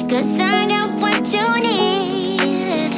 'cause I got what you need.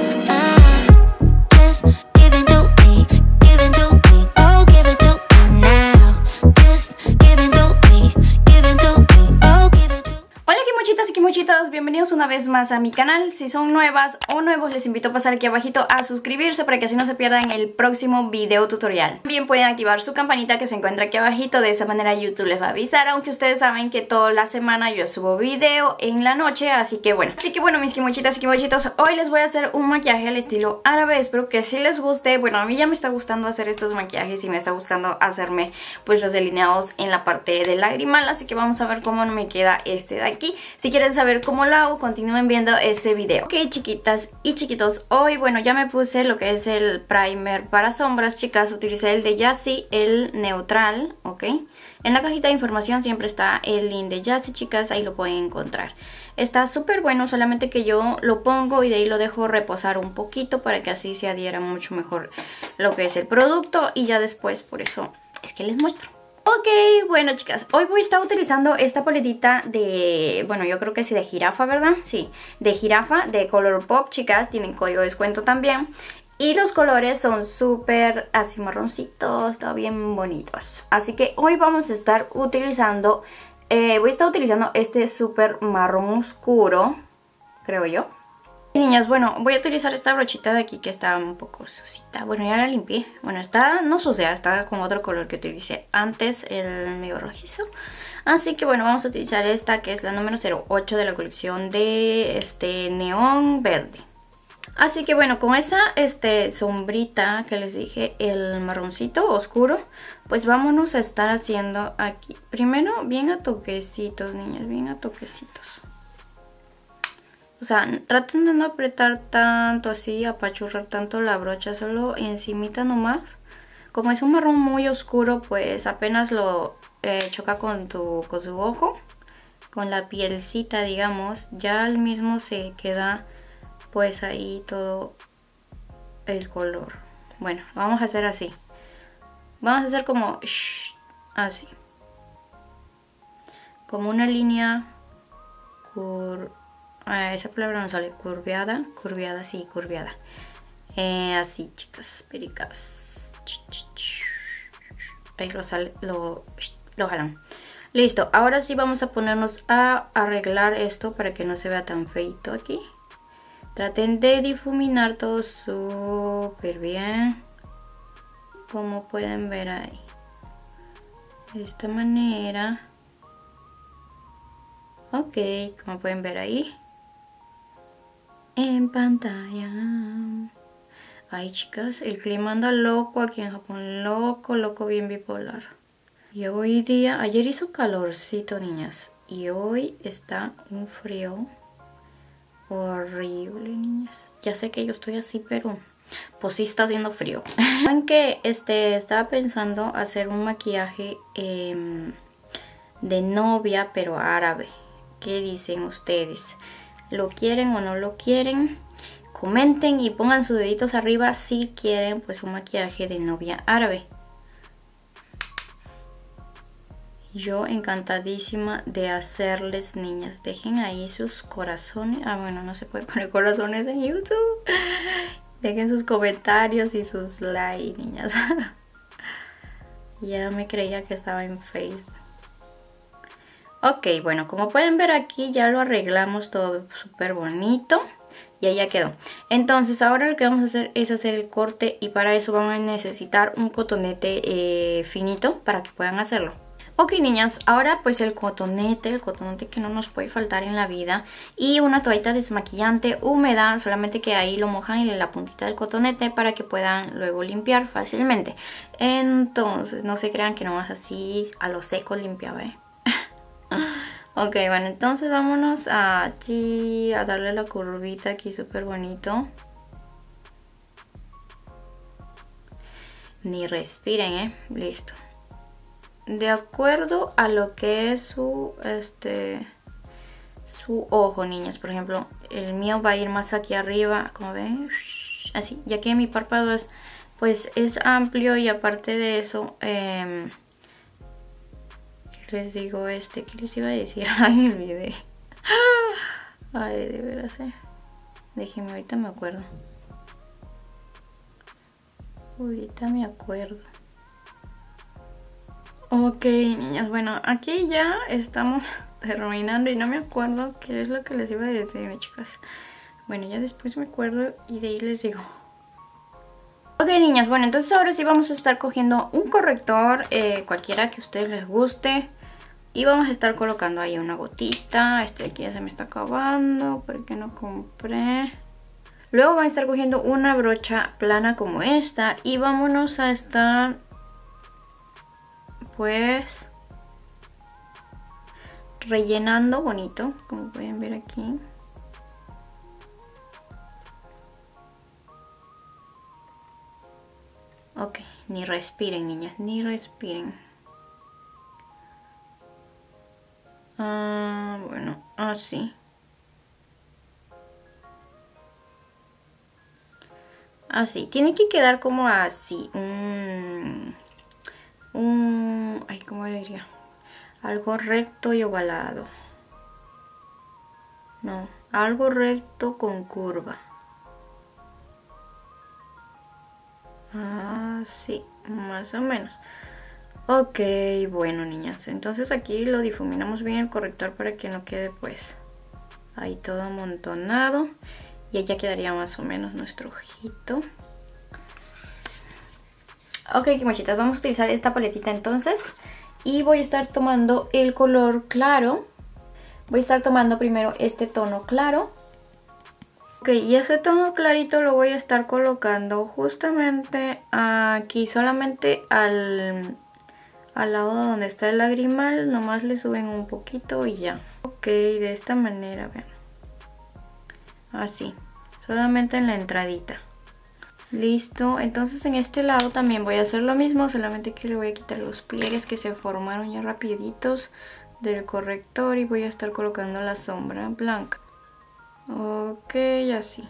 Just give it to me, give it to me, oh give it to me now. Just give it to me, give it to me, oh give it to me. Hola kimochitas y kimochitos, bienvenidos una vez más a mi canal. Si son nuevas o nuevos, les invito a pasar aquí abajito a suscribirse para que así no se pierdan el próximo video tutorial. También pueden activar su campanita que se encuentra aquí abajito, de esa manera YouTube les va a avisar, aunque ustedes saben que toda la semana yo subo video en la noche, así que bueno, mis kimochitas y kimochitos, hoy les voy a hacer un maquillaje al estilo árabe. Espero que sí les guste. Bueno, a mí ya me está gustando hacer estos maquillajes y me está gustando hacerme pues los delineados en la parte del lagrimal, así que vamos a ver cómo me queda este de aquí. Si quieren saber cómo lo hago, continúen viendo este video. Ok, chiquitas y chiquitos, hoy bueno ya me puse lo que es el primer para sombras, chicas. Utilicé el de Jassi, el neutral, ok. En la cajita de información siempre está el link de Jassi, chicas, ahí lo pueden encontrar. Está súper bueno, solamente que yo lo pongo y de ahí lo dejo reposar un poquito para que así se adhiera mucho mejor lo que es el producto. Y ya después, por eso es que les muestro. Ok, bueno chicas, hoy voy a estar utilizando esta paletita de, bueno yo creo que sí de jirafa, ¿verdad? Sí, de jirafa, de Colourpop, chicas, tienen código de descuento también. Y los colores son súper así marroncitos, está bien bonitos. Así que hoy vamos a estar utilizando, este súper marrón oscuro, creo yo. Y niñas, bueno, voy a utilizar esta brochita de aquí que está un poco sucita. Bueno, ya la limpié. Bueno, está no sucia, está con otro color que utilicé antes, el medio rojizo. Así que bueno, vamos a utilizar esta que es la número 08 de la colección de neón verde. Así que bueno, con esa sombrita que les dije, el marroncito oscuro, pues vámonos a estar haciendo aquí. Primero, bien a toquecitos, niñas, bien a toquecitos. O sea, traten de no apretar tanto así, apachurrar tanto la brocha, solo encimita nomás. Como es un marrón muy oscuro, pues apenas lo choca con su ojo, con la pielcita, digamos, ya al mismo se queda pues ahí todo el color. Bueno, vamos a hacer así. Vamos a hacer como así. Como una línea esa palabra no sale, curveada, sí, curveada. Así, chicas, pericas. Ahí lo jalan. Listo, ahora sí vamos a ponernos a arreglar esto para que no se vea tan feito aquí. Traten de difuminar todo súper bien, como pueden ver ahí. De esta manera. Ok, como pueden ver ahí en pantalla. Ay chicas, el clima anda loco aquí en Japón, loco, bien bipolar. Y hoy día, ayer hizo calorcito, niñas, y hoy está un frío horrible, niñas. Ya sé que yo estoy así, pero pues sí está haciendo frío. Aunque estaba pensando hacer un maquillaje de novia, pero árabe. ¿Qué dicen ustedes? ¿Lo quieren o no lo quieren? Comenten y pongan sus deditos arriba si quieren pues un maquillaje de novia árabe. Yo encantadísima de hacerles, niñas. Dejen ahí sus corazones. Ah, bueno, no se puede poner corazones en YouTube. Dejen sus comentarios y sus likes, niñas. Ya me creía que estaba en Facebook. Ok, bueno, como pueden ver aquí ya lo arreglamos todo súper bonito. Y ahí ya quedó. Entonces ahora lo que vamos a hacer es hacer el corte. Y para eso vamos a necesitar un cotonete finito para que puedan hacerlo. Ok, niñas, ahora pues el cotonete que no nos puede faltar en la vida. Y una toallita desmaquillante húmeda, solamente que ahí lo mojan en la puntita del cotonete para que puedan luego limpiar fácilmente. Entonces no se crean que nomás así a lo seco limpiaba, Ok, bueno, entonces vámonos aquí a darle la curvita aquí súper bonito. Ni respiren, listo. De acuerdo a lo que es su ojo, niñas. Por ejemplo, el mío va a ir más aquí arriba, como ven, así, ya que mi párpado es amplio y aparte de eso, les digo ¿qué les iba a decir? Ay, me olvidé. Ay, de veras, Déjenme, ahorita me acuerdo. Ahorita me acuerdo. Ok, niñas, bueno, aquí ya estamos terminando y no me acuerdo qué es lo que les iba a decir, chicas. Bueno, ya después me acuerdo y de ahí les digo. Ok, niñas, bueno, entonces ahora sí vamos a estar cogiendo un corrector, cualquiera que a ustedes les guste. Y vamos a estar colocando ahí una gotita. Este de aquí ya se me está acabando porque no compré. Luego van a estar cogiendo una brocha plana como esta. Y vámonos a estar, pues, rellenando bonito, como pueden ver aquí. Ok, ni respiren, niñas, ni respiren. Bueno, así. Así, tiene que quedar como así. Ay, ¿cómo le diría? Algo recto y ovalado. No, algo recto con curva. Así, más o menos. Ok, bueno, niñas, entonces aquí lo difuminamos bien el corrector para que no quede pues ahí todo amontonado. Y ya quedaría más o menos nuestro ojito. Ok, mochitas, vamos a utilizar esta paletita entonces. Y voy a estar tomando el color claro. Voy a estar tomando primero este tono claro. Ok, y ese tono clarito lo voy a estar colocando justamente aquí, solamente al lado donde está el lagrimal. Nomás le suben un poquito y ya. Ok, de esta manera, vean. Así, solamente en la entradita. Listo, entonces en este lado también voy a hacer lo mismo, solamente que le voy a quitar los pliegues que se formaron ya rapiditos del corrector y voy a estar colocando la sombra blanca. Ok, así.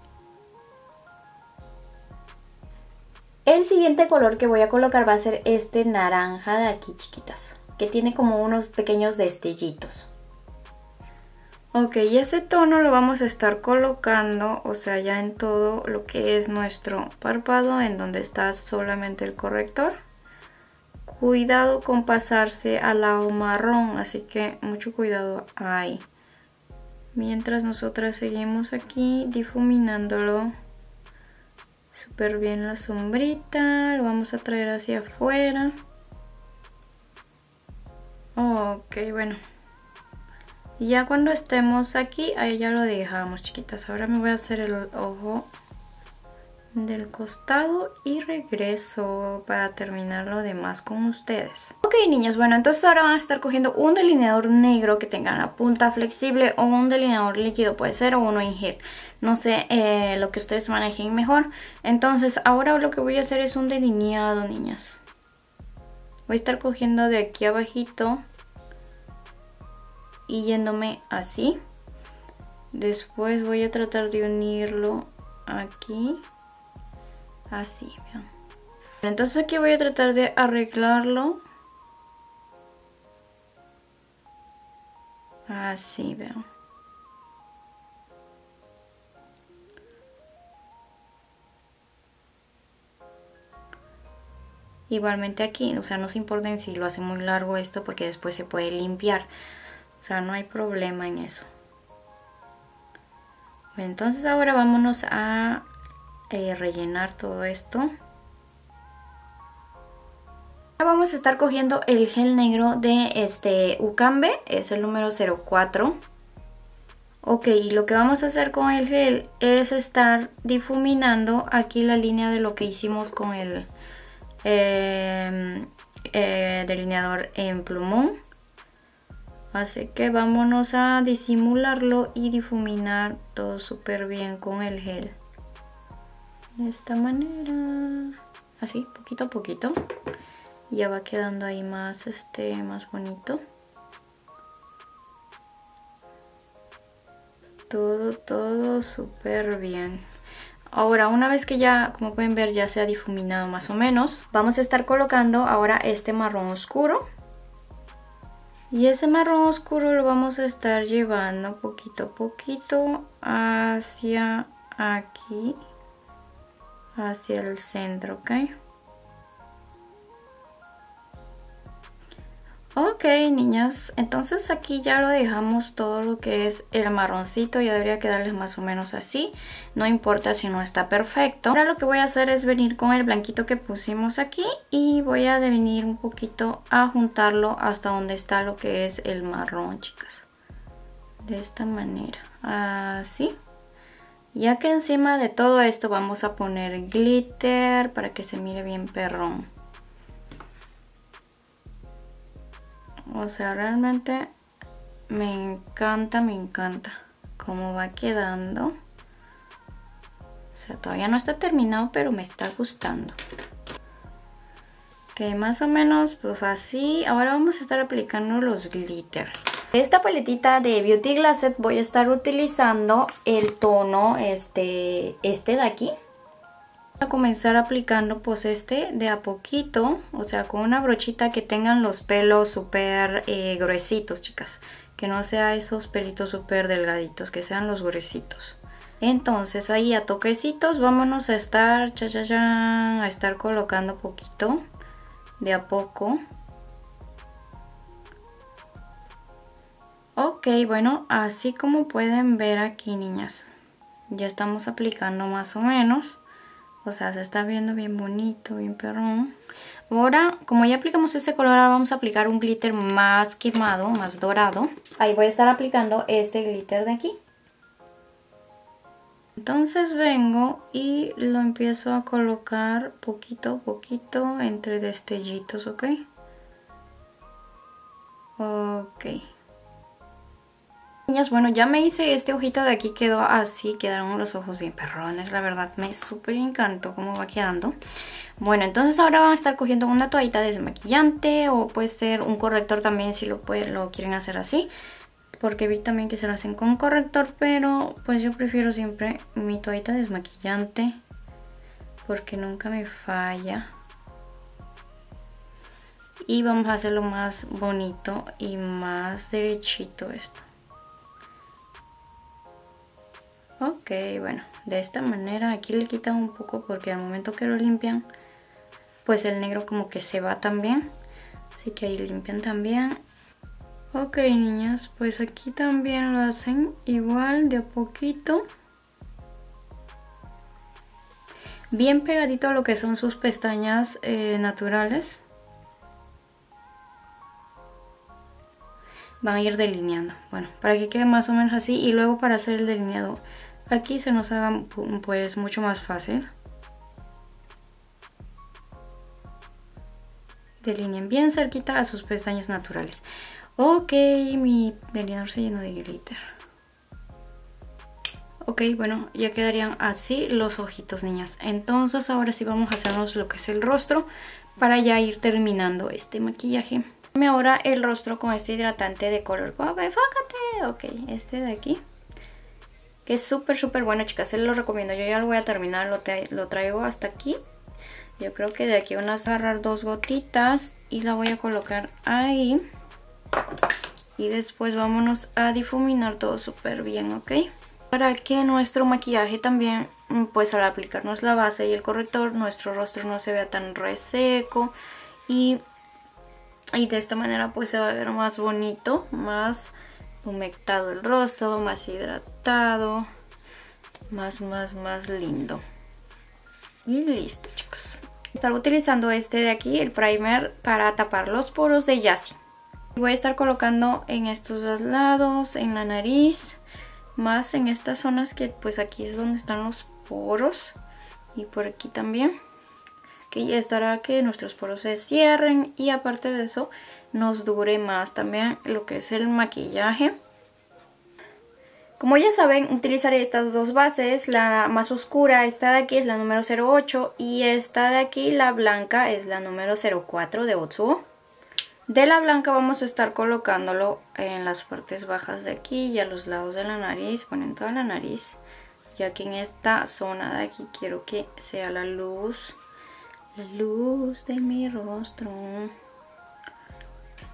El siguiente color que voy a colocar va a ser este naranja de aquí, chiquitas, que tiene como unos pequeños destellitos. Ok, y ese tono lo vamos a estar colocando, o sea, ya en todo lo que es nuestro párpado, en donde está solamente el corrector. Cuidado con pasarse al lado marrón, así que mucho cuidado ahí. Mientras nosotras seguimos aquí difuminándolo súper bien la sombrita, lo vamos a traer hacia afuera. Ok, bueno. Y ya cuando estemos aquí, ahí ya lo dejamos, chiquitas. Ahora me voy a hacer el ojo del costado y regreso para terminar lo demás con ustedes. Ok, niñas, bueno, entonces ahora van a estar cogiendo un delineador negro que tenga la punta flexible o un delineador líquido, puede ser, o uno en gel. No sé, lo que ustedes manejen mejor. Entonces ahora lo que voy a hacer es un delineado, niñas. Voy a estar cogiendo de aquí abajito y yéndome así. Después voy a tratar de unirlo aquí, así, vean. Entonces aquí voy a tratar de arreglarlo así, vean. Igualmente aquí, o sea, no se importen si lo hace muy largo esto porque después se puede limpiar. O sea, no hay problema en eso. Entonces ahora vámonos a rellenar todo esto. Ahora vamos a estar cogiendo el gel negro de este Ucambe, es el número 04. Ok, y lo que vamos a hacer con el gel es estar difuminando aquí la línea de lo que hicimos con el delineador en plumón. Así que vámonos a disimularlo y difuminar todo súper bien con el gel. De esta manera. Así, poquito a poquito. Ya va quedando ahí más, más bonito. Todo súper bien. Ahora, una vez que ya, como pueden ver, ya se ha difuminado más o menos, vamos a estar colocando ahora este marrón oscuro. Y ese marrón oscuro lo vamos a estar llevando poquito a poquito hacia aquí, hacia el centro, ¿ok? Ok, niñas, entonces aquí ya lo dejamos todo lo que es el marroncito. Ya debería quedarles más o menos así. No importa si no está perfecto. Ahora lo que voy a hacer es venir con el blanquito que pusimos aquí y voy a venir un poquito a juntarlo hasta donde está lo que es el marrón, chicas. De esta manera, así. Ya que encima de todo esto vamos a poner glitter para que se mire bien perrón. O sea, realmente me encanta cómo va quedando. O sea, todavía no está terminado, pero me está gustando. Ok, más o menos pues así. Ahora vamos a estar aplicando los glitter. De esta paletita de Beauty Glasset voy a estar utilizando el tono este de aquí. Voy a comenzar aplicando pues este de a poquito, o sea, con una brochita que tengan los pelos súper gruesitos, chicas. Que no sea esos pelitos súper delgaditos, que sean los gruesitos. Entonces ahí a toquecitos vámonos a estar, a estar colocando poquito, de a poco. Ok, bueno, así como pueden ver aquí, niñas, ya estamos aplicando más o menos. O sea, se está viendo bien bonito, bien perrón. Ahora, como ya aplicamos este color, ahora vamos a aplicar un glitter más quemado, más dorado. Ahí voy a estar aplicando este glitter de aquí. Entonces vengo y lo empiezo a colocar poquito a poquito entre destellitos, ¿ok? Ok. Niñas, bueno, ya me hice este ojito de aquí, quedó así, quedaron los ojos bien perrones, la verdad me súper encantó cómo va quedando. Bueno, entonces ahora van a estar cogiendo una toallita desmaquillante o puede ser un corrector también si lo quieren hacer así. Porque vi también que se lo hacen con corrector, pero pues yo prefiero siempre mi toallita desmaquillante porque nunca me falla. Y vamos a hacerlo más bonito y más derechito esto. Ok, bueno, de esta manera aquí le quitan un poco porque al momento que lo limpian, pues el negro como que se va también. Así que ahí limpian también. Ok, niñas, pues aquí también lo hacen igual de a poquito. Bien pegadito a lo que son sus pestañas naturales. Van a ir delineando, bueno, para que quede más o menos así. Y luego para hacer el delineado aquí se nos haga pues mucho más fácil. Delineen bien cerquita a sus pestañas naturales. Ok, mi delineador se llenó de glitter. Ok, bueno, ya quedarían así los ojitos, niñas. Entonces ahora sí vamos a hacernos lo que es el rostro para ya ir terminando este maquillaje. Ahora el rostro con este hidratante de color pop, enfócate. Ok, este de aquí, que es súper bueno, chicas, se lo recomiendo. Yo ya lo voy a terminar, lo traigo hasta aquí. Yo creo que de aquí van a agarrar 2 gotitas y la voy a colocar ahí. Y después vámonos a difuminar todo súper bien, ¿ok? Para que nuestro maquillaje también, pues al aplicarnos la base y el corrector, nuestro rostro no se vea tan reseco. Y de esta manera pues se va a ver más bonito, más humectado el rostro, más hidratado, más lindo. Y listo, chicos. Estar utilizando este de aquí, el primer, para tapar los poros de Yassi. Voy a estar colocando en estos dos lados, en la nariz, más en estas zonas que pues aquí es donde están los poros. Y por aquí también. Que ya estará que nuestros poros se cierren y aparte de eso nos dure más también lo que es el maquillaje. Como ya saben, utilizaré estas dos bases. La más oscura, esta de aquí, es la número 08 y esta de aquí, la blanca, es la número 04 de Otsubo. De la blanca vamos a estar colocándolo en las partes bajas de aquí y a los lados de la nariz, bueno, en toda la nariz, ya que en esta zona de aquí quiero que sea la luz de mi rostro.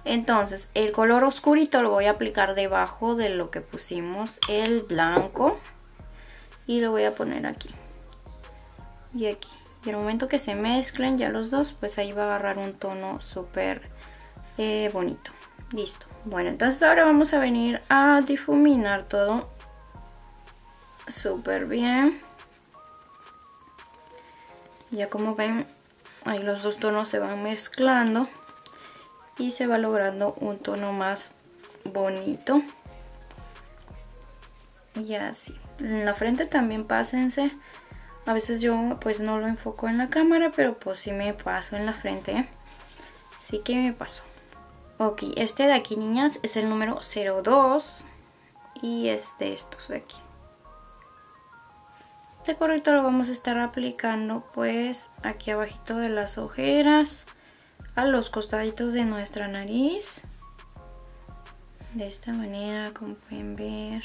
Entonces el color oscurito lo voy a aplicar debajo de lo que pusimos el blanco. Y lo voy a poner aquí y aquí. Y al momento que se mezclen ya los dos, pues ahí va a agarrar un tono súper bonito. Listo. Bueno, entonces ahora vamos a venir a difuminar todo súper bien. Ya como ven, ahí los dos tonos se van mezclando y se va logrando un tono más bonito. Y así. En la frente también pásense. A veces yo pues no lo enfoco en la cámara, pero pues sí me paso en la frente, ¿eh? Sí que me paso. Ok, este de aquí, niñas, es el número 02 y es de estos de aquí. Este correcto lo vamos a estar aplicando pues aquí abajito de las ojeras, a los costaditos de nuestra nariz. De esta manera, como pueden ver.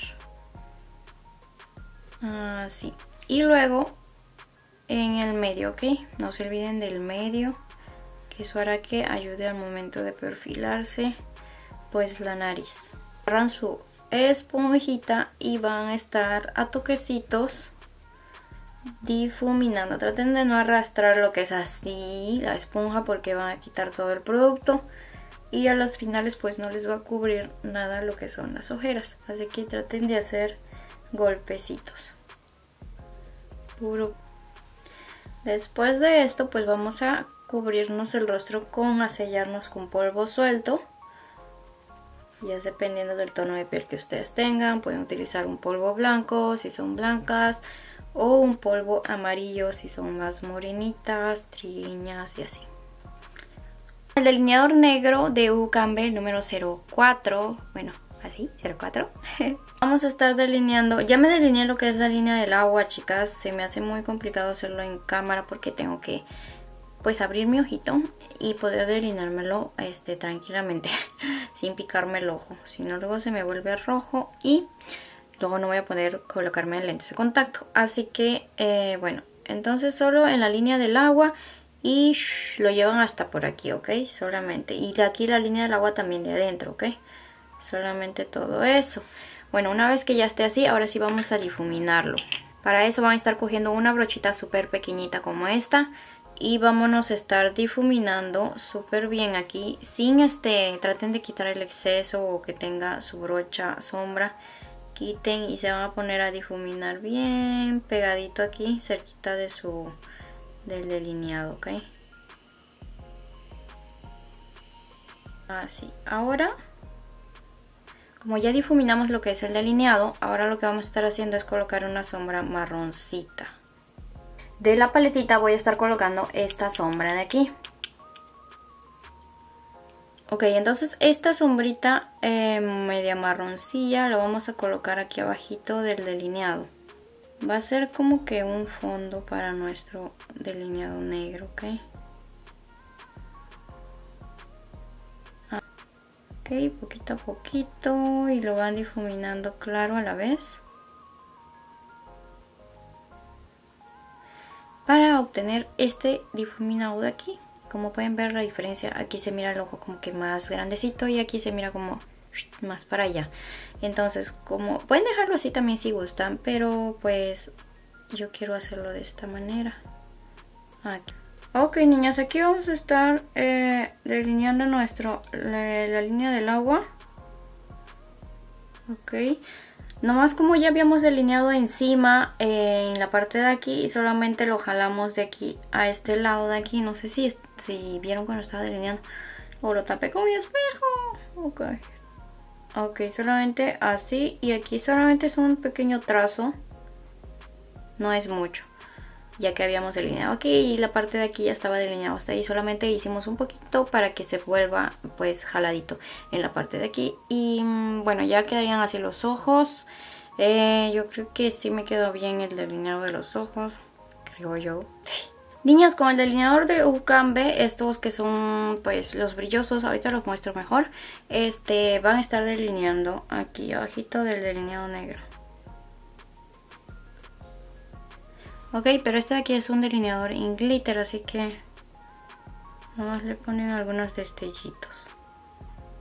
Así. Y luego en el medio, ¿ok? No se olviden del medio, que eso hará que ayude al momento de perfilarse pues la nariz. Agarran su esponjita y van a estar a toquecitos difuminando. Traten de no arrastrar lo que es así la esponja, porque van a quitar todo el producto y a los finales pues no les va a cubrir nada lo que son las ojeras. Así que traten de hacer golpecitos. Puro. Después de esto pues vamos a cubrirnos el rostro a sellarnos con polvo suelto. Ya dependiendo del tono de piel que ustedes tengan, pueden utilizar un polvo blanco si son blancas, o un polvo amarillo si son más morenitas, trigueñas y así. El delineador negro de UCambe, el número 04, bueno, así, 04. Vamos a estar delineando, ya me delineé lo que es la línea del agua, chicas. Se me hace muy complicado hacerlo en cámara porque tengo que pues abrir mi ojito y poder delineármelo tranquilamente sin picarme el ojo, si no luego se me vuelve rojo y luego no voy a poder colocarme lentes de contacto. Así que bueno, entonces solo en la línea del agua y lo llevan hasta por aquí, ok, solamente. Y de aquí la línea del agua también de adentro, ok, solamente todo eso. Bueno, una vez que ya esté así, ahora sí vamos a difuminarlo. Para eso van a estar cogiendo una brochita súper pequeñita como esta y vámonos a estar difuminando súper bien aquí, sin traten de quitar el exceso o que tenga su brocha sombra. Quiten y se van a poner a difuminar bien pegadito aquí, cerquita de del delineado, ok. Así. Ahora, como ya difuminamos lo que es el delineado, ahora lo que vamos a estar haciendo es colocar una sombra marroncita. De la paletita voy a estar colocando esta sombra de aquí. Ok, entonces esta sombrita media marroncilla la vamos a colocar aquí abajito del delineado. Va a ser como que un fondo para nuestro delineado negro, ok. Ok, poquito a poquito y lo van difuminando claro a la vez. Para obtener este difuminado de aquí. Como pueden ver la diferencia, aquí se mira el ojo como que más grandecito y aquí se mira como más para allá. Entonces, como pueden dejarlo así también si gustan, pero pues yo quiero hacerlo de esta manera. Aquí. Ok, niñas, aquí vamos a estar delineando la línea del agua. Ok. Nomás como ya habíamos delineado encima en la parte de aquí y solamente lo jalamos de aquí a este lado de aquí. No sé si vieron cuando estaba delineando o lo tapé con mi espejo. Ok. Ok, solamente así y aquí solamente es un pequeño trazo. No es mucho, ya que habíamos delineado aquí y la parte de aquí ya estaba delineado hasta ahí. Solamente hicimos un poquito para que se vuelva pues jaladito en la parte de aquí. Y bueno, ya quedarían así los ojos. Yo creo que sí me quedó bien el delineado de los ojos, creo yo. Niñas, con el delineador de UCambe, estos que son pues los brillosos, ahorita los muestro mejor. Van a estar delineando aquí abajito del delineado negro. Ok, pero este de aquí es un delineador en glitter, así que nomás le ponen algunos destellitos.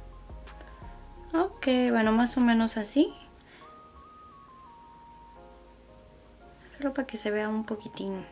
Ok, bueno, más o menos así. Solo para que se vea un poquitín.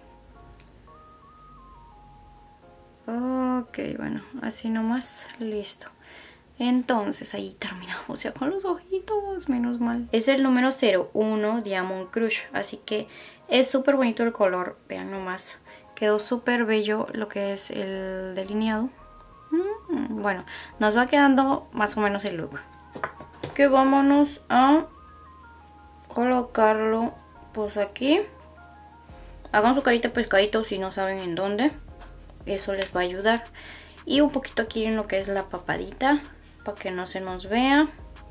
Ok, bueno, así nomás, listo. Entonces ahí terminamos ya con los ojitos, menos mal. Es el número 01 Diamond Crush, así que es súper bonito el color, vean nomás. Quedó súper bello lo que es el delineado. Bueno, nos va quedando más o menos el look. Que vámonos a colocarlo pues aquí. Hagan su carita pescadito si no saben en dónde. Eso les va a ayudar. Y un poquito aquí en lo que es la papadita, para que no se nos vea.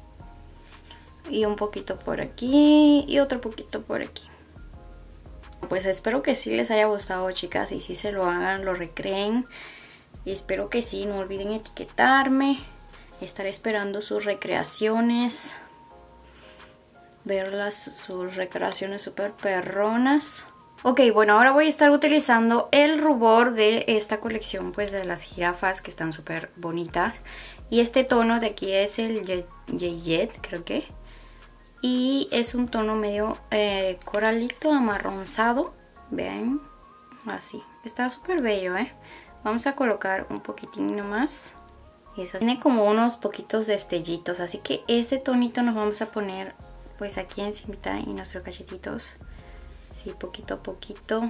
Y un poquito por aquí y otro poquito por aquí. Pues espero que sí les haya gustado, chicas, y si se lo hagan, lo recreen. Y espero que sí, no olviden etiquetarme. Estaré esperando sus recreaciones. Verlas, sus recreaciones súper perronas. Ok, bueno, ahora voy a estar utilizando el rubor de esta colección, pues de las jirafas, que están súper bonitas. Y este tono de aquí es el Jet, creo que. Y es un tono medio coralito amarronzado. Vean, así. Está súper bello, ¿eh? Vamos a colocar un poquitín nomás. Y eso tiene como unos poquitos destellitos, así que ese tonito nos vamos a poner pues aquí encima y nuestros cachetitos. Sí, poquito a poquito.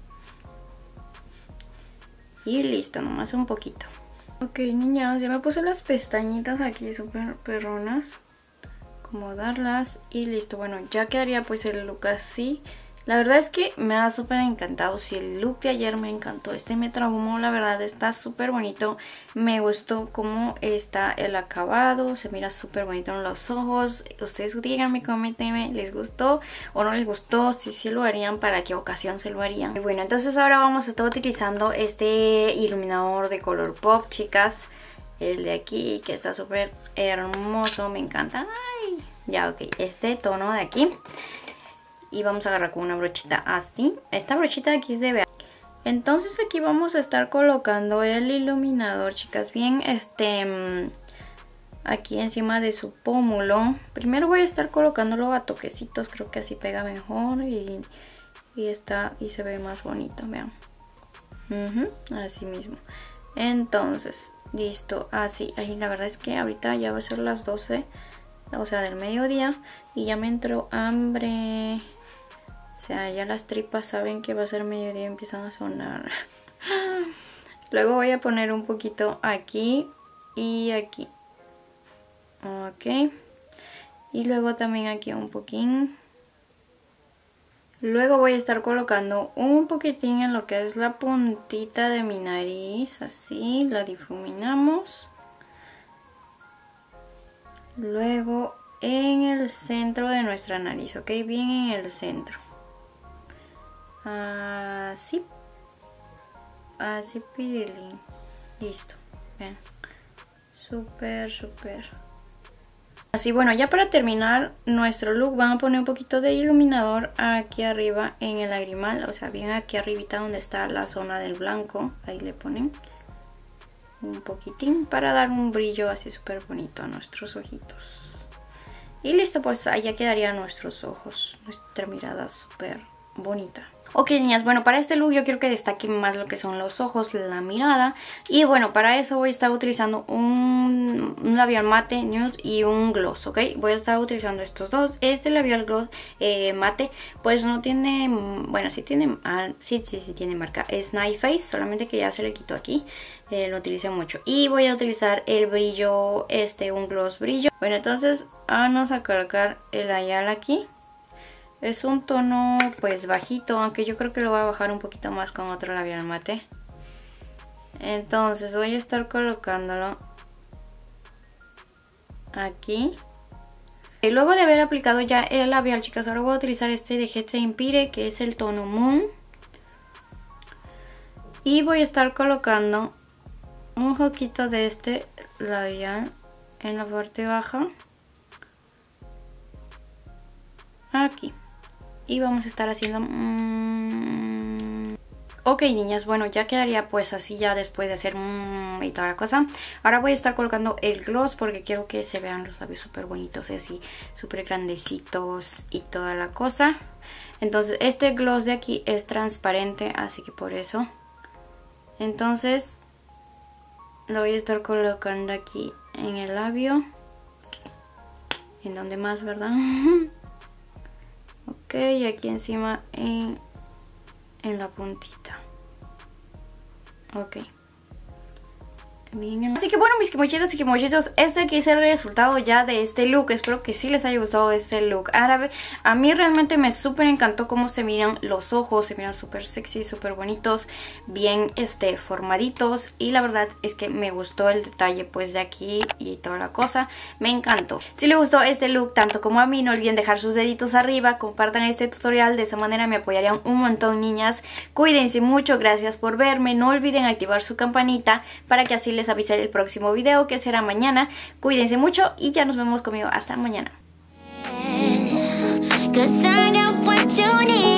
Y listo, nomás un poquito. Ok, niñas, ya me puse las pestañitas aquí súper perronas. Acomodarlas y listo. Bueno, ya quedaría pues el look así. La verdad es que me ha súper encantado. Si el look de ayer me encantó, este me traumó, la verdad está súper bonito. Me gustó cómo está el acabado, se mira súper bonito en los ojos. Ustedes díganme, coméntenme, ¿les gustó o no les gustó? Si sí lo harían, ¿para qué ocasión se lo harían? Y bueno, entonces ahora vamos a estar utilizando este iluminador de color pop, chicas. El de aquí, que está súper hermoso, me encanta. Ay, ya, ok, este tono de aquí. Y vamos a agarrar con una brochita así. Esta brochita de aquí es de vean. Entonces aquí vamos a estar colocando el iluminador, chicas, bien aquí encima de su pómulo. Primero voy a estar colocándolo a toquecitos, creo que así pega mejor y se ve más bonito, vean. Así mismo. Entonces, listo, así. Ay, la verdad es que ahorita ya va a ser las 12, o sea, del mediodía, y ya me entró hambre. O sea, ya las tripas saben que va a ser mediodía y empiezan a sonar. Luego voy a poner un poquito aquí y aquí. Ok. Y luego también aquí un poquín. Luego voy a estar colocando un poquitín en lo que es la puntita de mi nariz. Así, la difuminamos. Luego en el centro de nuestra nariz, ok, bien en el centro. Así. Así, pirilín. Listo, vean. Súper, súper. Así, bueno, ya para terminar nuestro look van a poner un poquito de iluminador aquí arriba en el lagrimal. O sea, bien aquí arribita donde está la zona del blanco. Ahí le ponen un poquitín para dar un brillo así súper bonito a nuestros ojitos. Y listo, pues allá quedarían nuestros ojos, nuestra mirada súper bonita. Ok, niñas, bueno, para este look yo quiero que destaquen más lo que son los ojos, la mirada. Y bueno, para eso voy a estar utilizando un labial mate nude y un gloss, ¿ok? Voy a estar utilizando estos dos. Este labial gloss mate, pues no tiene, bueno, sí tiene, sí tiene marca. Es Night Face, solamente que ya se le quitó aquí. Lo utilicé mucho. Y voy a utilizar el brillo, un gloss brillo. Bueno, entonces vamos a colocar el labial aquí. Es un tono pues bajito, aunque yo creo que lo voy a bajar un poquito más con otro labial mate. Entonces voy a estar colocándolo aquí. Y luego de haber aplicado ya el labial, chicas, ahora voy a utilizar este de Head Empire, que es el tono Moon. Y voy a estar colocando un poquito de este labial en la parte baja. Aquí. Y vamos a estar haciendo... Ok, niñas, bueno, ya quedaría pues así ya después de hacer y toda la cosa. Ahora voy a estar colocando el gloss porque quiero que se vean los labios súper bonitos, así súper grandecitos y toda la cosa. Entonces este gloss de aquí es transparente, así que por eso. Entonces lo voy a estar colocando aquí en el labio. En donde más, ¿verdad? Ok, aquí encima en la puntita. Ok. Bien. Así que bueno, mis kimochitas y kimochitos, este aquí es el resultado ya de este look. Espero que sí les haya gustado este look árabe. A mí realmente me súper encantó cómo se miran los ojos. Se miran súper sexy, súper bonitos, bien formaditos. Y la verdad es que me gustó el detalle pues de aquí y toda la cosa. Me encantó. Si les gustó este look tanto como a mí, no olviden dejar sus deditos arriba. Compartan este tutorial, de esa manera me apoyarían un montón, niñas. Cuídense mucho, gracias por verme. No olviden activar su campanita para que así les avisaré el próximo video, que será mañana. Cuídense mucho y ya nos vemos conmigo hasta mañana. 'Cause I got what you need.